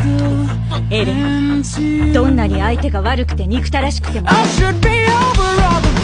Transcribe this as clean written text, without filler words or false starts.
エレン、どんなに相手が悪くて憎たらしくても